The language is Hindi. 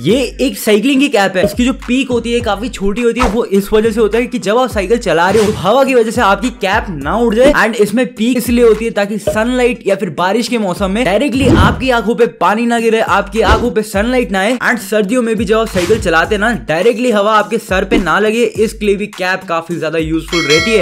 ये एक साइकिलिंग की कैप है। इसकी जो पीक होती है काफी छोटी होती है, वो इस वजह से होता है कि जब आप साइकिल चला रहे हो हवा की वजह से आपकी कैप ना उड़ जाए। एंड इसमें पीक इसलिए होती है ताकि सनलाइट या फिर बारिश के मौसम में डायरेक्टली आपकी आंखों पे पानी ना गिरे, आपकी आंखों पे सनलाइट ना आए। एंड सर्दियों में भी जब आप साइकिल चलाते ना डायरेक्टली हवा आपके सर पे ना लगे, इसके लिए भी कैप काफी ज्यादा यूजफुल रहती है।